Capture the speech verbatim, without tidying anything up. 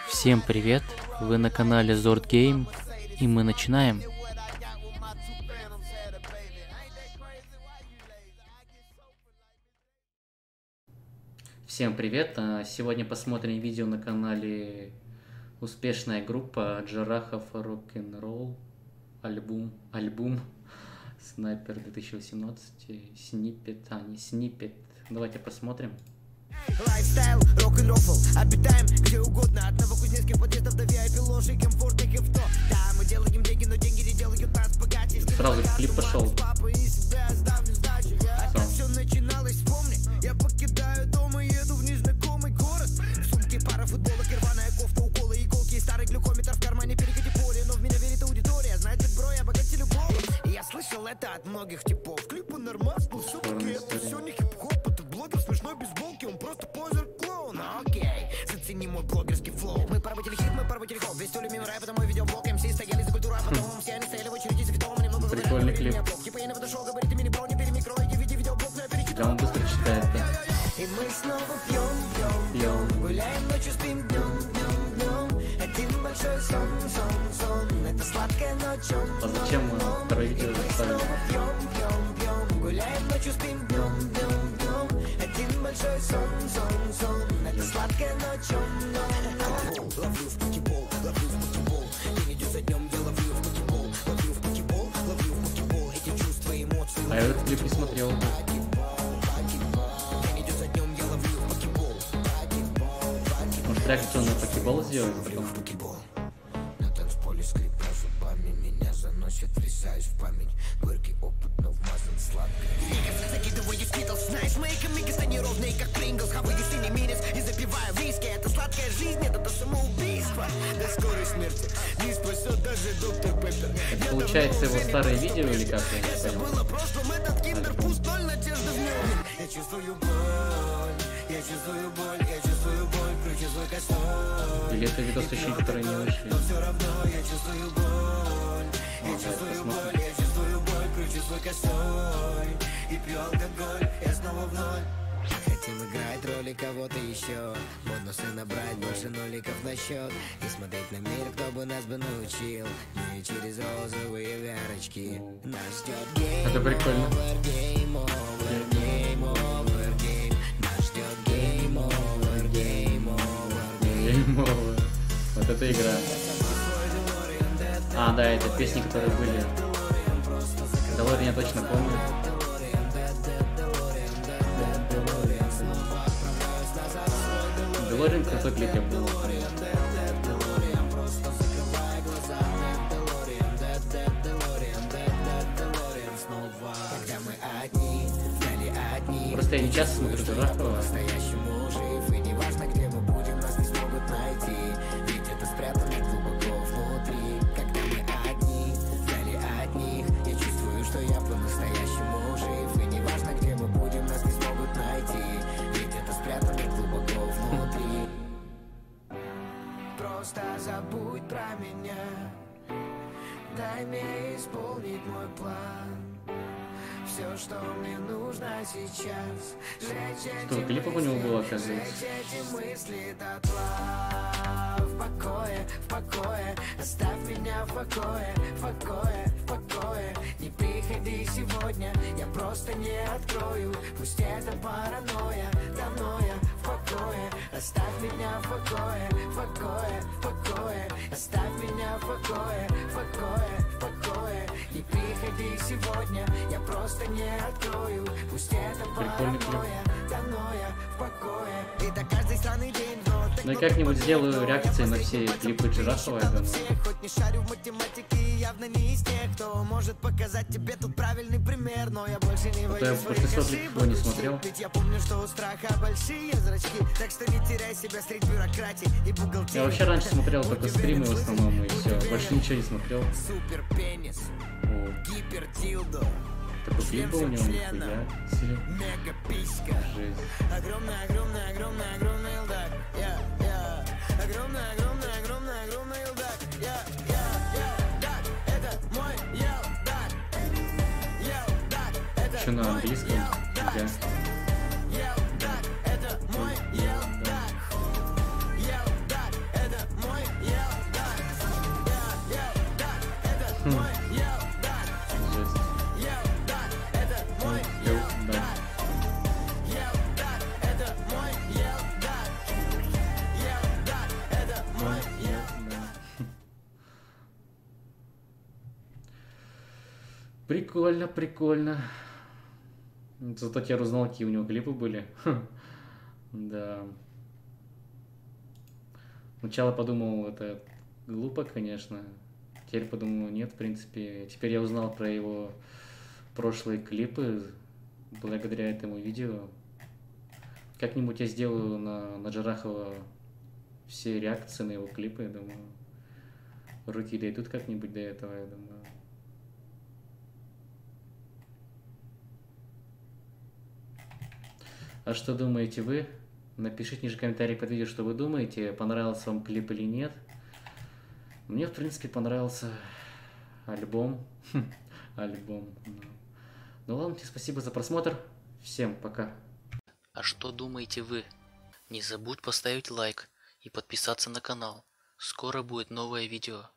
Всем привет! Вы на канале Zord Game, и мы начинаем. Всем привет! Сегодня посмотрим видео на канале успешная группа Джарахов Рок-н-ролл альбом альбом Снайпер две тысячи восемнадцать сниппет, а не сниппет. Давайте посмотрим. Лайфстайл, рок-н-ролл, обитаем где угодно. От новокузнецких подъездов до ви ай пи ложей, комфортных и в то. Да, мы делаем деньги, но деньги не делают нас богаче. Сразу клип пошел. Папа и себя сдав не сдачу. Опять все начиналось, вспомни. Я покидаю дом и еду в незнакомый город. В сумке пара футболок, рваная кофта, уколы, иголки и старый глюкометр в кармане, перегоди поле. Но в меня верит аудитория, значит, бро, я богатей любого. И я слышал это от многих типов. Клипы нормас, но все-таки это все не хип-хоп. Это блогер смешной бейсболки, он просто позер клоун. Окей, зацени мой блогерский флоу. Мы поработали хит, мы поработали хоп. Весь тюлю мимо рэп, это мой видеоблог. МС стояли за культуру, а потом все они стояли в очереди за фитом. Немного прикольный клип. Типа я не подошел, говорит, ты мини-бро, не перемикрой. Види видеоблог, но я перечитал. Да, он быстро читает, да. И мы снова пьем, пьем, пьем. Гуляем ночью, спим днем, днем, днем. Один большой сон, сон, сон. Это сладкая ночь, он, А зачем мы второе видео заставили? пьем, пьем, пьем. Гуляем ночью, спим днем, днем, днем. Один большой сон, сон, сон. Это сладкая ночь, он, он. Ловлю в покебол, ловлю в покебол. День идет за днем, я ловлю в покебол. Ловлю в покебол, ловлю в покебол. Эти чувства, эмоции. А я этот клип не смотрел. Может, реакционный покебол сделать потом? На танцполе скрипя зубами меня заносит, врезаюсь в память. Горький опыт, но вмазан сладко. Закидываю скитлс, знаешь, мои комики неровные, как Принглс. Хаваю синий минус и запиваю виски. Это сладкая жизнь, это то самоубийство. До скорой смерти не спасет даже доктор Пеппер. Это получается его старые видео или как? Я не понял. Было прошлым, этот киндер пуст, ноль надежды в нем. Я чувствую боль, я чувствую боль, я чувствую боль, кручу свой костоль. Или это видосущие, которые не вышли? Но все равно я чувствую боль, я чувствую боль, я чувствую боль, кручу свой костоль. И пью алкоголь, я снова в ноль. Хотим играть роли кого-то еще. Модно сына брать больше ноликов на счет. И смотреть на мир, кто бы нас бы научил. Не через розовые вярочки. Нас ждет гейм, Это прикольно. овер, гейм, овер, гейм, овер, гейм. Нас ждет гейм, овер, гейм, овер, гейм. Game over. Вот это игра. А, да, это песни, которые были. Делориан я точно помню. Делориан крутой клип я был. Просто я не часто смотрю Джарахова. Просто забудь про меня, дай мне исполнить мой план. Все, что мне нужно сейчас, сжечь Что, клипов у него было, оказывается? эти мысли дотла. В покое, в покое, оставь меня в покое, в покое, в покое. Не приходи сегодня, я просто не открою. Пусть это паранойя, давно я в покое. Оставь меня в покое, в покое, в покое. Оставь меня в покое, в покое, в покое. Не приходи сегодня, я просто не открою. Пусть это паранойя, давно я в покое. И до каждой страны день, но Ну и как-нибудь сделаю реакции на все клипы Джарахова, я думаю. хоть не шарю в математике, явно не из тех, кто может показать тебе тут правильный пример. Но я больше не Вот я боюсь после своих сотни ошибок, не смотрел. ведь я помню, что у страха большие зрачки. Так что не теряй себя среди бюрократии и бухгалтерии. Я вообще раньше смотрел только стримы в основном, и все. Больше ничего не смотрел. Супер пенис, О, гипер дилдо, такой клип был у него, нихуя себе. мега писька. Жесть. Огромная, огромная, огромная, огромная елдак. Я, я. Огромная, огромная, огромная, огромная елдак. Я, я, я, дак. Это мой елдак. Елдак. Это Что на английском? Да. елдак. Это мой елдак. Елдак. Это Прикольно, прикольно. Зато теперь узнал, какие у него клипы были. Да. Сначала подумал, это глупо, конечно. Теперь подумал, нет, в принципе. Теперь я узнал про его прошлые клипы благодаря этому видео. Как-нибудь я сделаю на, на Джарахова все реакции на его клипы, я думаю. Руки дойдут как-нибудь до этого, я думаю. А что думаете вы? Напишите ниже комментарий под видео, что вы думаете, понравился вам клип или нет. Мне, в принципе, понравился альбом. Альбом. Ну ладно, спасибо за просмотр. Всем пока. А что думаете вы? Не забудь поставить лайк и подписаться на канал. Скоро будет новое видео.